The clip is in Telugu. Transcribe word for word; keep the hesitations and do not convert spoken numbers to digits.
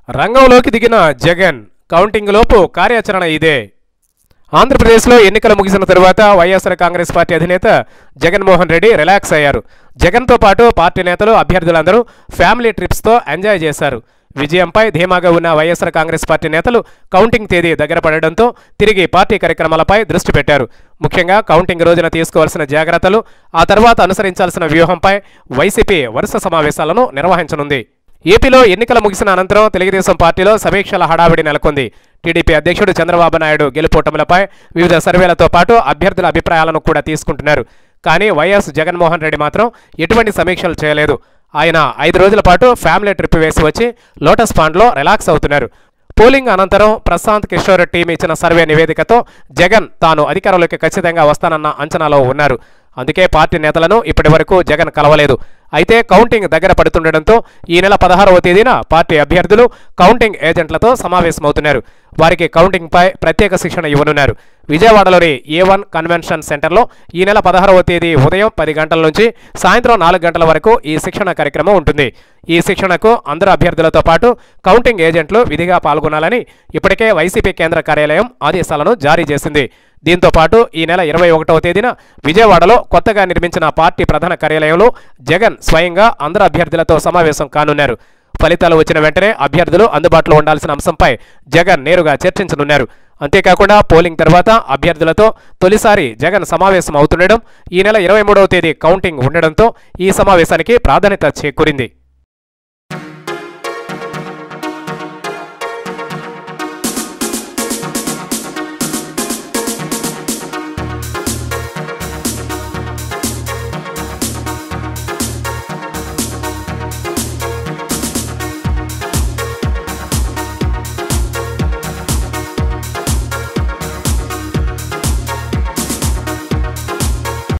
రంగంలోకి దిగిన జగన్ కౌంటింగ్ లోపు కార్యాచరణ ఇదే. ఆంధ్రప్రదేశ్లో ఎన్నికలు ముగిసిన తరువాత వైఎస్ఆర్ కాంగ్రెస్ పార్టీ అధినేత జగన్మోహన్ రెడ్డి రిలాక్స్ అయ్యారు. జగన్తో పాటు పార్టీ నేతలు, అభ్యర్థులందరూ ఫ్యామిలీ ట్రిప్స్తో ఎంజాయ్ చేశారు. విజయంపై ధీమాగా ఉన్న వైఎస్ఆర్ కాంగ్రెస్ పార్టీ నేతలు కౌంటింగ్ తేదీ దగ్గర పడడంతో తిరిగి పార్టీ కార్యక్రమాలపై దృష్టి పెట్టారు. ముఖ్యంగా కౌంటింగ్ రోజున తీసుకోవాల్సిన జాగ్రత్తలు, ఆ తర్వాత అనుసరించాల్సిన వ్యూహంపై వైసీపీ వరుస సమావేశాలను నిర్వహించనుంది. ఏపీలో ఎన్నికల ముగిసిన అనంతరం తెలుగుదేశం పార్టీలో సమీక్షల హడావిడి నెలకొంది. టీడీపీ అధ్యక్షుడు చంద్రబాబు నాయుడు గెలుపోటములపై వివిధ సర్వేలతో పాటు అభ్యర్థుల అభిప్రాయాలను కూడా తీసుకుంటున్నారు. కానీ వైఎస్ జగన్మోహన్ రెడ్డి మాత్రం ఎటువంటి సమీక్షలు చేయలేదు. ఆయన ఐదు రోజుల పాటు ఫ్యామిలీ ట్రిప్ వేసి వచ్చి లోటస్ పాండ్లో రిలాక్స్ అవుతున్నారు. పోలింగ్ అనంతరం ప్రశాంత్ కిషోర్ టీం ఇచ్చిన సర్వే నివేదికతో జగన్ తాను అధికారంలోకి ఖచ్చితంగా వస్తానన్న అంచనాలో ఉన్నారు. అందుకే పార్టీ నేతలను ఇప్పటి వరకు జగన్ కలవలేదు. అయితే కౌంటింగ్ దగ్గర పడుతుండటంతో ఈ నెల పదహారవ తేదీన పార్టీ అభ్యర్థులు కౌంటింగ్ ఏజెంట్లతో సమావేశమవుతున్నారు. వారికి కౌంటింగ్పై ప్రత్యేక శిక్షణ ఇవ్వనున్నారు. విజయవాడలోని ఏ వన్ కన్వెన్షన్ సెంటర్లో ఈ నెల పదహారవ తేదీ ఉదయం పది గంటల నుంచి సాయంత్రం నాలుగు గంటల వరకు ఈ శిక్షణ కార్యక్రమం ఉంటుంది. ఈ శిక్షణకు అందరు అభ్యర్థులతో పాటు కౌంటింగ్ ఏజెంట్లు విధిగా పాల్గొనాలని ఇప్పటికే వైసీపీ కేంద్ర కార్యాలయం ఆదేశాలను జారీ చేసింది. దీంతో పాటు ఈ నెల ఇరవై ఒకటవ తేదీన విజయవాడలో కొత్తగా నిర్మించిన పార్టీ ప్రధాన కార్యాలయంలో జగన్ స్వయంగా అందరు అభ్యర్థులతో సమావేశం కానున్నారు. ఫలితాలు వచ్చిన వెంటనే అభ్యర్థులు అందుబాటులో ఉండాల్సిన అంశంపై జగన్ నేరుగా చర్చించనున్నారు. అంతేకాకుండా పోలింగ్ తర్వాత అభ్యర్థులతో తొలిసారి జగన్ సమావేశం అవుతుండడం, ఈ నెల ఇరవై మూడవ తేదీ కౌంటింగ్ ఉండడంతో ఈ సమావేశానికి ప్రాధాన్యత చేకూరింది.